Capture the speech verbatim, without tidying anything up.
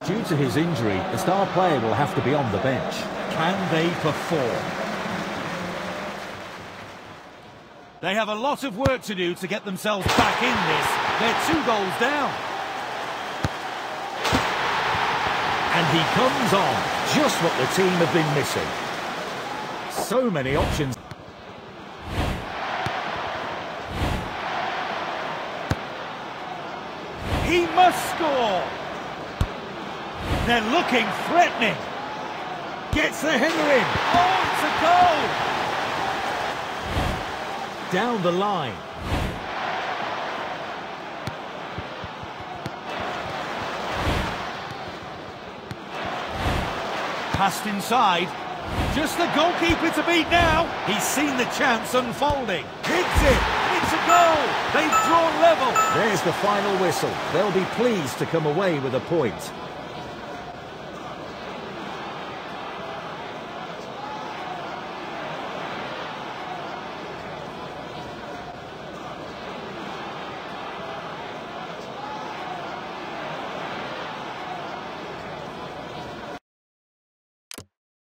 Due to his injury, the star player will have to be on the bench. Can they perform? They have a lot of work to do to get themselves back in this. They're two goals down. And he comes on, just what the team have been missing. So many options. He must score. They're looking threatening. Gets the header in. Oh, it's a goal. Down the line. Passed inside. Just the goalkeeper to beat now. He's seen the chance unfolding. Hits it. It's a goal. They've drawn level. There's the final whistle. They'll be pleased to come away with a point.